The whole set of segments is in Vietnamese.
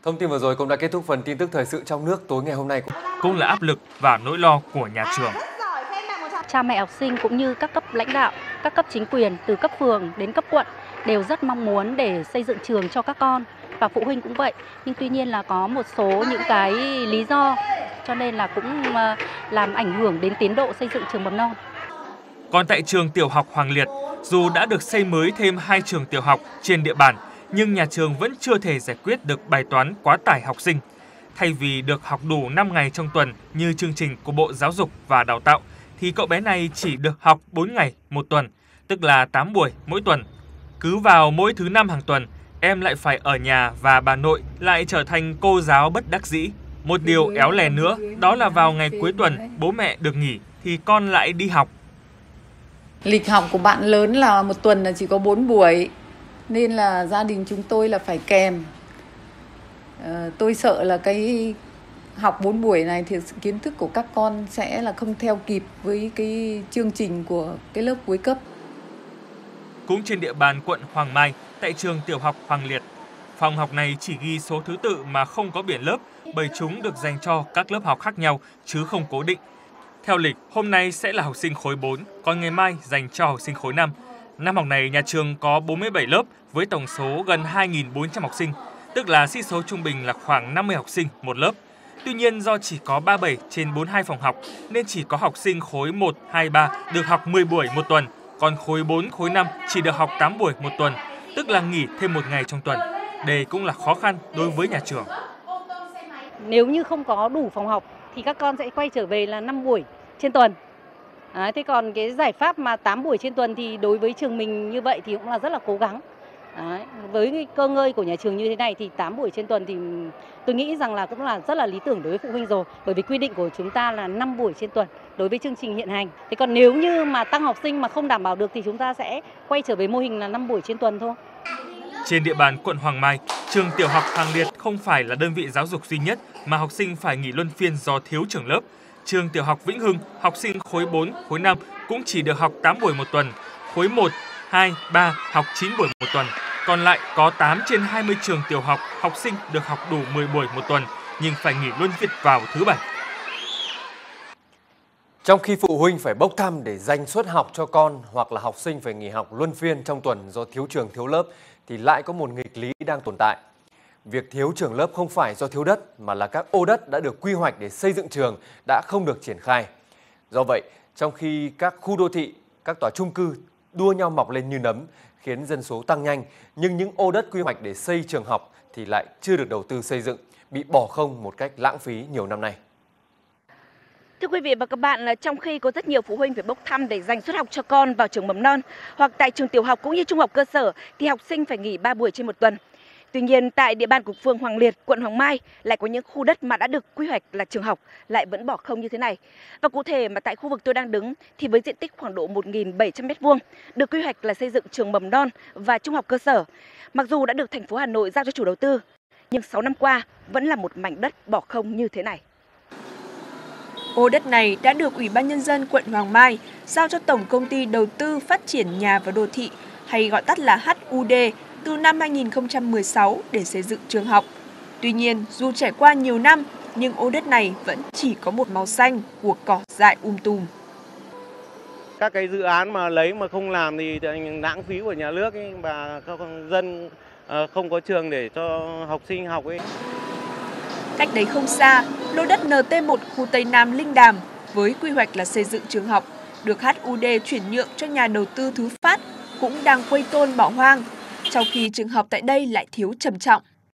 Thông tin vừa rồi cũng đã kết thúc phần tin tức thời sự trong nước tối ngày hôm nay. Cũng là áp lực và nỗi lo của nhà trường. Cha mẹ học sinh cũng như các cấp lãnh đạo, các cấp chính quyền từ cấp phường đến cấp quận đều rất mong muốn để xây dựng trường cho các con, và phụ huynh cũng vậy. Nhưng tuy nhiên là có một số những cái lý do cho nên là cũng làm ảnh hưởng đến tiến độ xây dựng trường mầm non. Còn tại trường tiểu học Hoàng Liệt, dù đã được xây mới thêm 2 trường tiểu học trên địa bàn, nhưng nhà trường vẫn chưa thể giải quyết được bài toán quá tải học sinh. Thay vì được học đủ 5 ngày trong tuần như chương trình của Bộ Giáo dục và Đào tạo, thì cậu bé này chỉ được học 4 ngày một tuần, tức là 8 buổi mỗi tuần. Cứ vào mỗi thứ 5 hàng tuần, em lại phải ở nhà và bà nội lại trở thành cô giáo bất đắc dĩ. Một điều éo lè nữa, đó là vào ngày cuối tuần bố mẹ được nghỉ thì con lại đi học. Lịch học của bạn lớn là một tuần là chỉ có 4 buổi, nên là gia đình chúng tôi là phải kèm. Tôi sợ là cái học 4 buổi này thì kiến thức của các con sẽ là không theo kịp với cái chương trình của cái lớp cuối cấp. Cũng trên địa bàn quận Hoàng Mai, tại trường tiểu học Hoàng Liệt, phòng học này chỉ ghi số thứ tự mà không có biển lớp, bởi chúng được dành cho các lớp học khác nhau chứ không cố định. Theo lịch, hôm nay sẽ là học sinh khối 4, còn ngày mai dành cho học sinh khối 5. Năm học này, nhà trường có 47 lớp với tổng số gần 2.400 học sinh, tức là sĩ số trung bình là khoảng 50 học sinh một lớp. Tuy nhiên, do chỉ có 37 trên 42 phòng học, nên chỉ có học sinh khối 1, 2, 3 được học 10 buổi một tuần, còn khối 4, khối 5 chỉ được học 8 buổi một tuần, tức là nghỉ thêm một ngày trong tuần. Đây cũng là khó khăn đối với nhà trường. Nếu như không có đủ phòng học thì các con sẽ quay trở về là 5 buổi trên tuần. Thế còn cái giải pháp mà 8 buổi trên tuần thì đối với trường mình như vậy thì cũng là rất là cố gắng. Với cái cơ ngơi của nhà trường như thế này thì 8 buổi trên tuần thì tôi nghĩ rằng là cũng là rất là lý tưởng đối với phụ huynh rồi. Bởi vì quy định của chúng ta là 5 buổi trên tuần đối với chương trình hiện hành. Thế còn nếu như mà tăng học sinh mà không đảm bảo được thì chúng ta sẽ quay trở về mô hình là 5 buổi trên tuần thôi. Trên địa bàn quận Hoàng Mai, trường tiểu học Hoàng Liệt không phải là đơn vị giáo dục duy nhất mà học sinh phải nghỉ luân phiên do thiếu trưởng lớp. Trường tiểu học Vĩnh Hưng, học sinh khối 4, khối 5 cũng chỉ được học 8 buổi một tuần. Khối 1, 2, 3 học 9 buổi một tuần. Còn lại có 8 trên 20 trường tiểu học, học sinh được học đủ 10 buổi một tuần, nhưng phải nghỉ luân phiên vào thứ Bảy. Trong khi phụ huynh phải bốc thăm để dành suất học cho con hoặc là học sinh phải nghỉ học luân phiên trong tuần do thiếu trường thiếu lớp, thì lại có một nghịch lý đang tồn tại. Việc thiếu trường lớp không phải do thiếu đất mà là các ô đất đã được quy hoạch để xây dựng trường đã không được triển khai. Do vậy, trong khi các khu đô thị, các tòa chung cư đua nhau mọc lên như nấm khiến dân số tăng nhanh, nhưng những ô đất quy hoạch để xây trường học thì lại chưa được đầu tư xây dựng, bị bỏ không một cách lãng phí nhiều năm nay. Thưa quý vị và các bạn, trong khi có rất nhiều phụ huynh phải bốc thăm để dành suất học cho con vào trường mầm non hoặc tại trường tiểu học cũng như trung học cơ sở thì học sinh phải nghỉ 3 buổi trên một tuần. Tuy nhiên, tại địa bàn của phường Hoàng Liệt, quận Hoàng Mai lại có những khu đất mà đã được quy hoạch là trường học lại vẫn bỏ không như thế này. Và cụ thể mà tại khu vực tôi đang đứng thì với diện tích khoảng độ 1.700 m2 được quy hoạch là xây dựng trường mầm non và trung học cơ sở. Mặc dù đã được thành phố Hà Nội giao cho chủ đầu tư, nhưng 6 năm qua vẫn là một mảnh đất bỏ không như thế này. Ô đất này đã được Ủy ban Nhân dân quận Hoàng Mai giao cho Tổng Công ty Đầu tư Phát triển Nhà và Đô thị, hay gọi tắt là HUD, từ năm 2016 để xây dựng trường học. Tuy nhiên, dù trải qua nhiều năm, nhưng ô đất này vẫn chỉ có một màu xanh của cỏ dại tùm. Các cái dự án mà lấy mà không làm thì lãng phí của nhà nước ấy, và các dân không có trường để cho học sinh học ấy. Cách đấy không xa, lô đất NT1 khu Tây Nam Linh Đàm với quy hoạch là xây dựng trường học được HUD chuyển nhượng cho nhà đầu tư Thứ Phát cũng đang quây tôn bỏ hoang, trong khi trường học tại đây lại thiếu trầm trọng.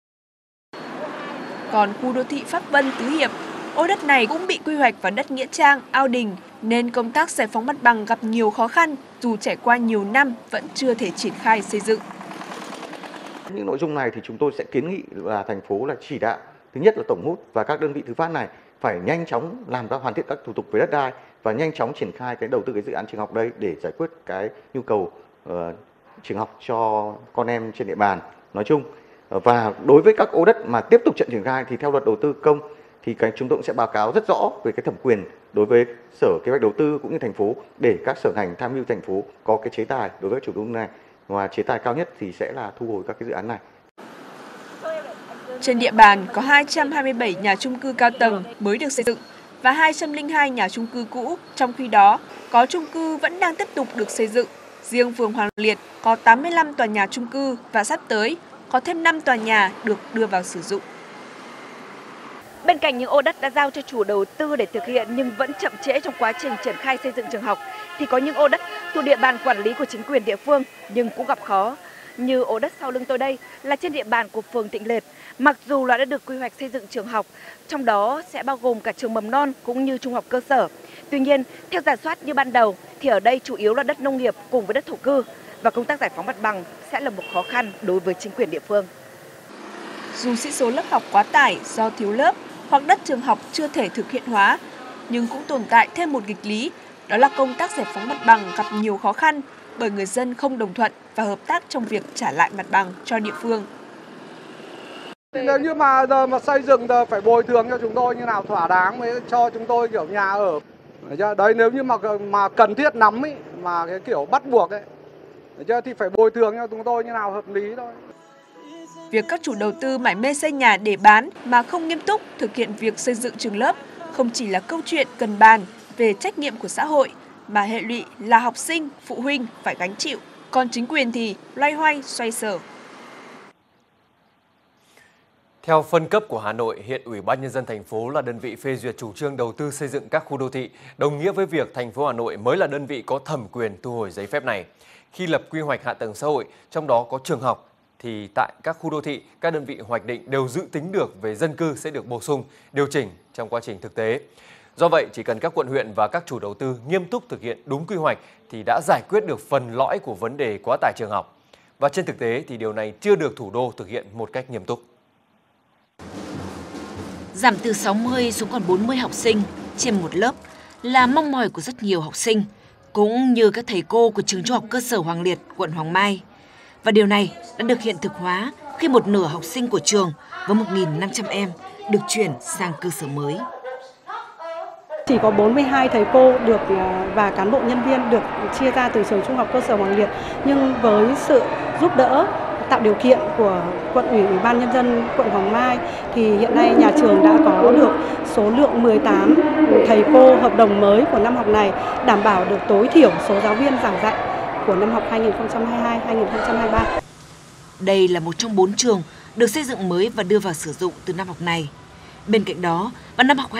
Còn khu đô thị Pháp Vân Tứ Hiệp, ô đất này cũng bị quy hoạch vào đất nghĩa trang, Ao Đình nên công tác giải phóng mặt bằng gặp nhiều khó khăn, dù trải qua nhiều năm vẫn chưa thể triển khai xây dựng. Những nội dung này thì chúng tôi sẽ kiến nghị là thành phố là chỉ đạo, thứ nhất là Tổng hút và các đơn vị thứ phát này phải nhanh chóng làm hoàn thiện các thủ tục về đất đai và nhanh chóng triển khai cái đầu tư cái dự án trường học đây để giải quyết cái nhu cầu trường học cho con em trên địa bàn nói chung. Và đối với các ô đất mà tiếp tục chậm triển khai thì theo luật đầu tư công thì chúng tôi cũng sẽ báo cáo rất rõ về cái thẩm quyền đối với Sở Kế hoạch Đầu tư cũng như thành phố để các sở ngành tham mưu thành phố có cái chế tài đối với chủ đầu tư này, và chế tài cao nhất thì sẽ là thu hồi các cái dự án này. Trên địa bàn có 227 nhà chung cư cao tầng mới được xây dựng và 202 nhà chung cư cũ, trong khi đó có chung cư vẫn đang tiếp tục được xây dựng. Riêng phường Hoàng Liệt có 85 tòa nhà chung cư và sắp tới có thêm 5 tòa nhà được đưa vào sử dụng. Bên cạnh những ô đất đã giao cho chủ đầu tư để thực hiện nhưng vẫn chậm trễ trong quá trình triển khai xây dựng trường học, thì có những ô đất thuộc địa bàn quản lý của chính quyền địa phương nhưng cũng gặp khó. Như ô đất sau lưng tôi đây là trên địa bàn của phường Tịnh Liệt, mặc dù đã được quy hoạch xây dựng trường học, trong đó sẽ bao gồm cả trường mầm non cũng như trung học cơ sở. Tuy nhiên, theo rà soát như ban đầu thì ở đây chủ yếu là đất nông nghiệp cùng với đất thổ cư và công tác giải phóng mặt bằng sẽ là một khó khăn đối với chính quyền địa phương. Dù sĩ số lớp học quá tải do thiếu lớp hoặc đất trường học chưa thể thực hiện hóa, nhưng cũng tồn tại thêm một nghịch lý, đó là công tác giải phóng mặt bằng gặp nhiều khó khăn bởi người dân không đồng thuận và hợp tác trong việc trả lại mặt bằng cho địa phương. Nếu như mà giờ mà xây dựng giờ phải bồi thường cho chúng tôi như nào thỏa đáng mới cho chúng tôi kiểu nhà ở. Đấy, nếu như mà cần thiết lắm ý, mà cái kiểu bắt buộc ấy, thì phải bồi thường cho chúng tôi như nào hợp lý thôi. Việc các chủ đầu tư mải mê xây nhà để bán mà không nghiêm túc thực hiện việc xây dựng trường lớp không chỉ là câu chuyện cần bàn về trách nhiệm của xã hội, mà hệ lụy là học sinh, phụ huynh phải gánh chịu, còn chính quyền thì loay hoay xoay sở. Theo phân cấp của Hà Nội, hiện Ủy ban Nhân dân thành phố là đơn vị phê duyệt chủ trương đầu tư xây dựng các khu đô thị, đồng nghĩa với việc thành phố Hà Nội mới là đơn vị có thẩm quyền thu hồi giấy phép này. Khi lập quy hoạch hạ tầng xã hội, trong đó có trường học, thì tại các khu đô thị, các đơn vị hoạch định đều dự tính được về dân cư sẽ được bổ sung, điều chỉnh trong quá trình thực tế. Do vậy, chỉ cần các quận huyện và các chủ đầu tư nghiêm túc thực hiện đúng quy hoạch thì đã giải quyết được phần lõi của vấn đề quá tải trường học. Và trên thực tế thì điều này chưa được thủ đô thực hiện một cách nghiêm túc. Giảm từ 60 xuống còn 40 học sinh trên một lớp là mong mỏi của rất nhiều học sinh, cũng như các thầy cô của trường trung học cơ sở Hoàng Liệt, quận Hoàng Mai. Và điều này đã được hiện thực hóa khi một nửa học sinh của trường với 1.500 em được chuyển sang cơ sở mới. Chỉ có 42 thầy cô được và cán bộ nhân viên được chia ra từ trường trung học cơ sở Hoàng Liệt, nhưng với sự giúp đỡ tạo điều kiện của quận ủy, Ủy ban Nhân dân quận Hoàng Mai thì hiện nay nhà trường đã có được số lượng 18 thầy cô hợp đồng mới của năm học này, đảm bảo được tối thiểu số giáo viên giảng dạy của năm học 2022-2023. Đây là một trong 4 trường được xây dựng mới và đưa vào sử dụng từ năm học này. Bên cạnh đó, vào năm học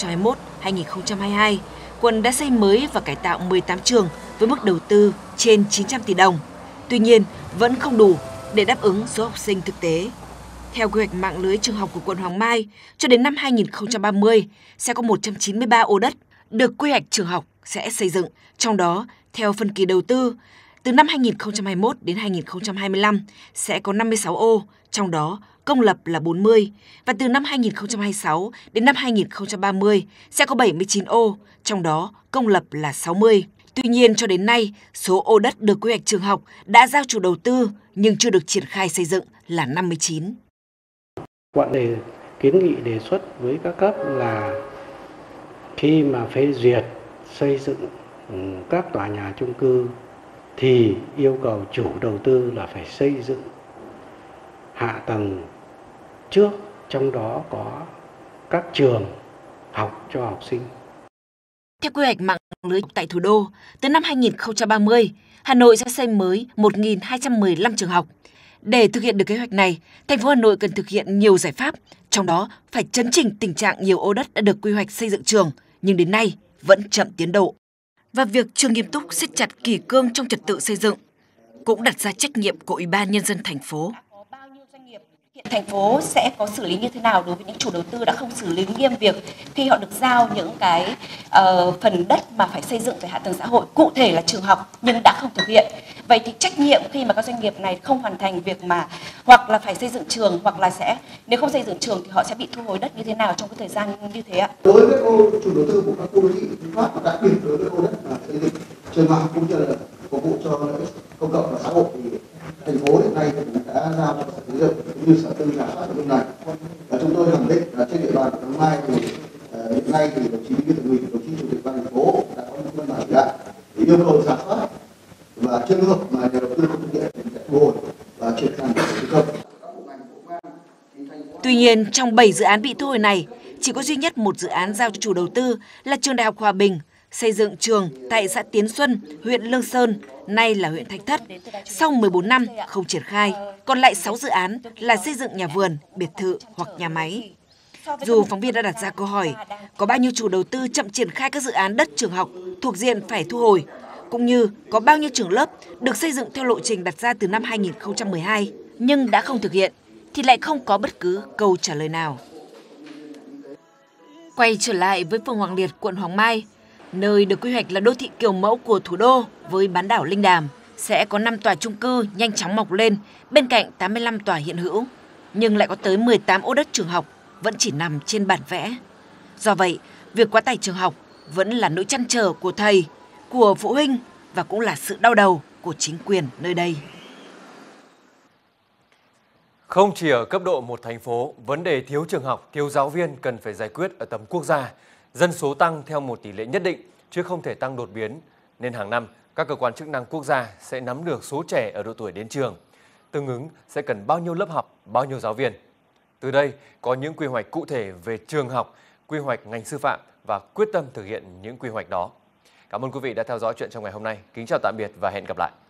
2021-2022, quận đã xây mới và cải tạo 18 trường với mức đầu tư trên 900 tỷ đồng. Tuy nhiên, vẫn không đủ để đáp ứng số học sinh thực tế. Theo quy hoạch mạng lưới trường học của quận Hoàng Mai, cho đến năm 2030 sẽ có 193 ô đất được quy hoạch trường học sẽ xây dựng. Trong đó, theo phân kỳ đầu tư, từ năm 2021 đến 2025 sẽ có 56 ô, trong đó công lập là 40. Và từ năm 2026 đến năm 2030 sẽ có 79 ô, trong đó công lập là 60. Tuy nhiên, cho đến nay, số ô đất được quy hoạch trường học đã giao chủ đầu tư nhưng chưa được triển khai xây dựng là 59. Quận kiến nghị đề xuất với các cấp là khi mà phê duyệt xây dựng các tòa nhà chung cư thì yêu cầu chủ đầu tư là phải xây dựng hạ tầng trước, trong đó có các trường học cho học sinh. Theo quy hoạch mạng lưới tại thủ đô, từ năm 2030, Hà Nội sẽ xây mới 1.215 trường học. Để thực hiện được kế hoạch này, thành phố Hà Nội cần thực hiện nhiều giải pháp, trong đó phải chấn chỉnh tình trạng nhiều ô đất đã được quy hoạch xây dựng trường, nhưng đến nay vẫn chậm tiến độ. Và việc chưa nghiêm túc siết chặt kỷ cương trong trật tự xây dựng cũng đặt ra trách nhiệm của Ủy ban Nhân dân thành phố. Thành phố sẽ có xử lý như thế nào đối với những chủ đầu tư đã không xử lý nghiêm việc khi họ được giao những cái phần đất mà phải xây dựng về hạ tầng xã hội, cụ thể là trường học, nhưng đã không thực hiện. Vậy thì trách nhiệm khi mà các doanh nghiệp này không hoàn thành việc mà hoặc là phải xây dựng trường, hoặc là nếu không xây dựng trường thì họ sẽ bị thu hồi đất như thế nào trong cái thời gian như thế ạ? Đối với chủ đầu tư của các khu đô thị Phú Phát, và đặc biệt đối với ô đất mà xây dựng trường học cũng như là phục vụ cho lợi ích công cộng và xã hội, thì thành phố hiện nay cũng đã giao cho Sở Xây dựng cũng như Sở Tư rà soát nội dung này. Và chúng tôi khẳng định là trên địa bàn của Hoàng Mai thì hiện nay thì đồng chí Bí thư Thành ủy, đồng chí Chủ tịch Ban thành phố đã có những văn bản chỉ đạo để yêu cầu rà soát, và trường hợp mà nhà đầu tư không thực hiện thì sẽ thu hồi và chuyển sang thi công. Tuy nhiên, trong 7 dự án bị thu hồi này, chỉ có duy nhất một dự án giao cho chủ đầu tư là Trường Đại học Hòa Bình, xây dựng trường tại xã Tiến Xuân, huyện Lương Sơn, nay là huyện Thạch Thất. Sau 14 năm không triển khai, còn lại 6 dự án là xây dựng nhà vườn, biệt thự hoặc nhà máy. Dù phóng viên đã đặt ra câu hỏi, có bao nhiêu chủ đầu tư chậm triển khai các dự án đất trường học thuộc diện phải thu hồi, cũng như có bao nhiêu trường lớp được xây dựng theo lộ trình đặt ra từ năm 2012 nhưng đã không thực hiện, thì lại không có bất cứ câu trả lời nào. Quay trở lại với phường Hoàng Liệt, quận Hoàng Mai, nơi được quy hoạch là đô thị kiểu mẫu của thủ đô với bán đảo Linh Đàm, sẽ có 5 tòa chung cư nhanh chóng mọc lên bên cạnh 85 tòa hiện hữu, nhưng lại có tới 18 ô đất trường học vẫn chỉ nằm trên bản vẽ. Do vậy, việc quá tải trường học vẫn là nỗi trăn trở của thầy, của phụ huynh và cũng là sự đau đầu của chính quyền nơi đây. Không chỉ ở cấp độ một thành phố, vấn đề thiếu trường học, thiếu giáo viên cần phải giải quyết ở tầm quốc gia. Dân số tăng theo một tỷ lệ nhất định, chứ không thể tăng đột biến. Nên hàng năm, các cơ quan chức năng quốc gia sẽ nắm được số trẻ ở độ tuổi đến trường. Tương ứng sẽ cần bao nhiêu lớp học, bao nhiêu giáo viên. Từ đây, có những quy hoạch cụ thể về trường học, quy hoạch ngành sư phạm và quyết tâm thực hiện những quy hoạch đó. Cảm ơn quý vị đã theo dõi chuyện trong ngày hôm nay. Kính chào tạm biệt và hẹn gặp lại.